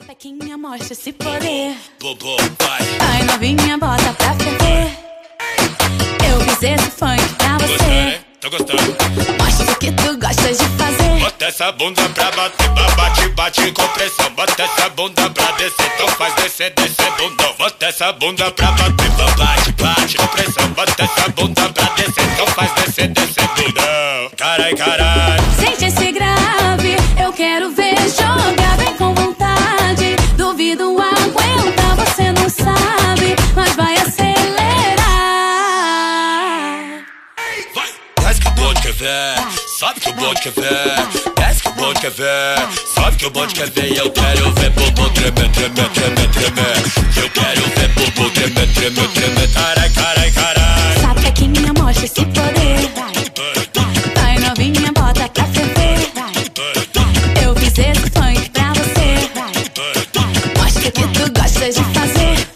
Sapequinha, mostra esse poder. Vai novinha, bota pra ferver. Eu fiz esse funk pra você. Gostando, hein? Tô gostando. Mostra o que tu gostas de fazer. Bota essa bunda pra bater, bate, bate com pressão. Bota essa bunda pra descer, então faz descer, descer bundão. Bota essa bunda pra bater, bate, bate com pressão. Bota essa bunda pra descer, então faz descer, descer bundão. Carai, carai. Sente esse grave, eu quero ver jogar bem com vontade. Duvido aguentar, você não sabe, mas vai acelerar. Vai, desce que o bonde quer ver, sabe que o bonde quer ver. Desce que o bonde quer ver, sabe que o bonde quer ver. E eu quero ver bumbum tremer, tremer, tremer, tremer. Eu quero ver bumbum tremer, tremer, tremer. Carai, carai, carai. Sapequinha, mostra esse poder. Vai novinha, bota pra ferver. Eu fiz esse funk pra você. Mostra o que tu gostas de fazer.